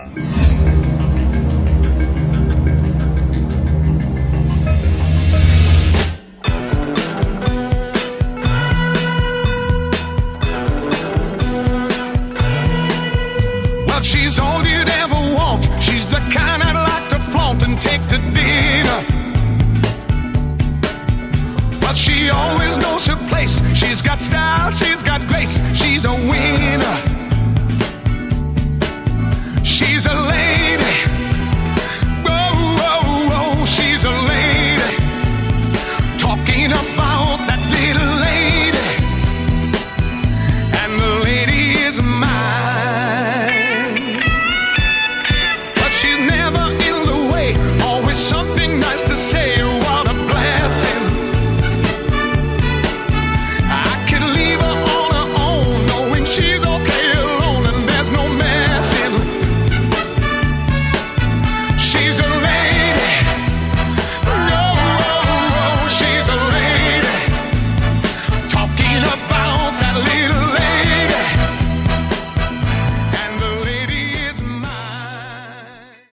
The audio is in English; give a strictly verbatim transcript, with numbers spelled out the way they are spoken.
Well, she's all you'd ever want. She's the kind I'd like to flaunt and take to dinner. But she always knows her place. She's got style, she's got grace. She's a winner.